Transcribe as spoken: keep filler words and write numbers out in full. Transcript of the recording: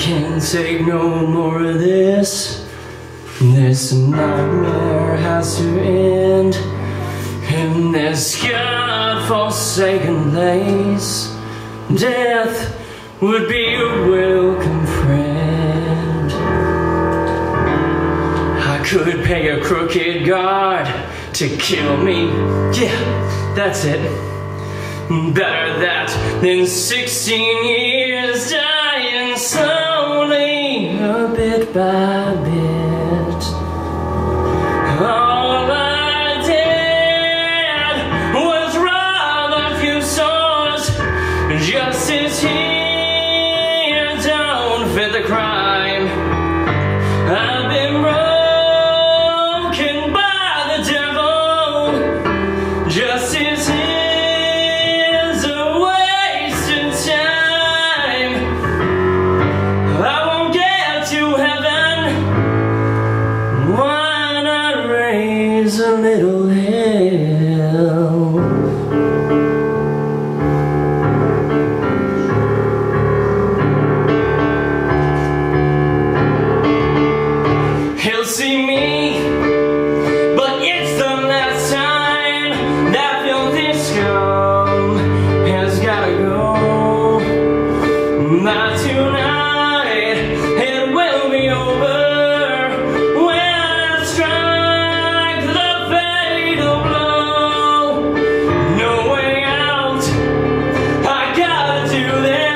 can't take no more of this. This nightmare has to end in this God-forsaken place. Death would be a welcome friend. I could pay a crooked guard to kill me. Yeah, that's it. Better that than sixteen years dying slowly, a bit by bit. All I did was rob a few souls. Justice here don't fit the crime. I've been broken by the devil. Justice here a little hell. He'll see me, but it's the last time. That filthy scum has gotta go. By tonight it will be over. Do this.